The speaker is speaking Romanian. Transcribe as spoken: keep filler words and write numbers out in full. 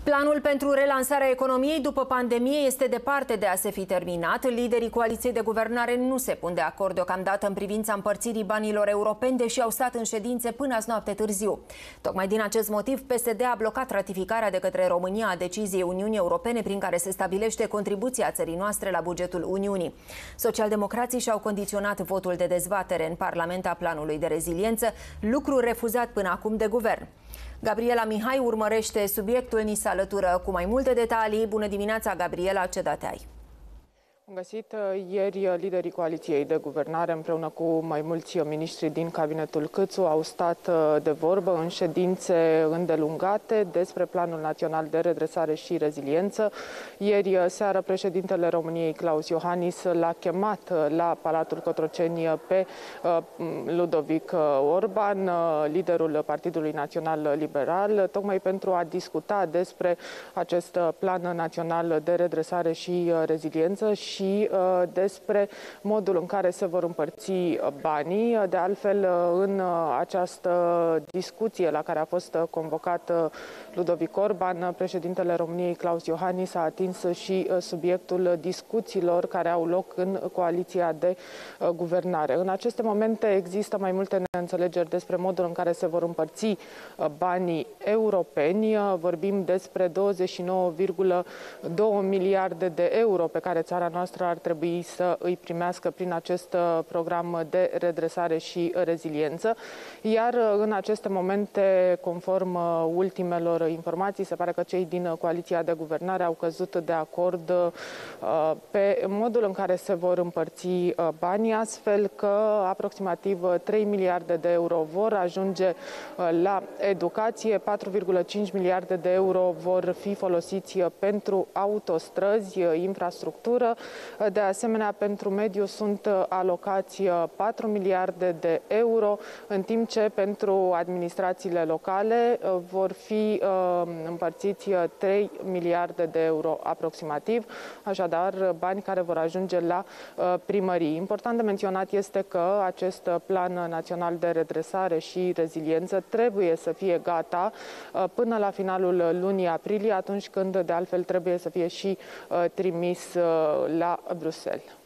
Planul pentru relansarea economiei după pandemie este departe de a se fi terminat. Liderii coaliției de guvernare nu se pun de acord deocamdată în privința împărțirii banilor europeni, deși au stat în ședințe până azi noapte târziu. Tocmai din acest motiv, P S D a blocat ratificarea de către România a deciziei Uniunii Europene prin care se stabilește contribuția țării noastre la bugetul Uniunii. Socialdemocrații și-au condiționat votul de dezbatere în Parlament a planului de reziliență, lucru refuzat până acum de guvern. Gabriela Mihai urmărește subiectul, ni se alătură cu mai multe detalii. Bună dimineața, Gabriela, ce date ai? Am găsit ieri liderii coaliției de guvernare împreună cu mai mulți miniștri din cabinetul Câțu au stat de vorbă în ședințe îndelungate despre Planul Național de Redresare și Reziliență. Ieri seară președintele României, Klaus Iohannis, l-a chemat la Palatul Cotroceni pe Ludovic Orban, liderul Partidului Național Liberal, tocmai pentru a discuta despre acest Plan Național de Redresare și Reziliență și și uh, despre modul în care se vor împărți banii. De altfel, în această discuție la care a fost convocat Ludovic Orban, președintele României, Klaus Iohannis, a atins și subiectul discuțiilor care au loc în coaliția de guvernare. În aceste momente există mai multe neînțelegeri despre modul în care se vor împărți banii europeni. Vorbim despre douăzeci și nouă virgulă doi miliarde de euro pe care țara noastră ar trebui să îi primească prin acest program de redresare și reziliență. Iar în aceste momente, conform ultimelor informații, se pare că cei din coaliția de guvernare au căzut de acord pe modul în care se vor împărți banii, astfel că aproximativ trei miliarde de euro vor ajunge la educație, patru virgulă cinci miliarde de euro vor fi folosiți pentru autostrăzi, infrastructură. De asemenea, pentru mediu sunt alocați patru miliarde de euro, în timp ce pentru administrațiile locale vor fi împărțiți trei miliarde de euro aproximativ, așadar bani care vor ajunge la primării. Important de menționat este că acest Plan Național de Redresare și Reziliență trebuie să fie gata până la finalul lunii aprilie, atunci când de altfel trebuie să fie și trimis la Bruxelles.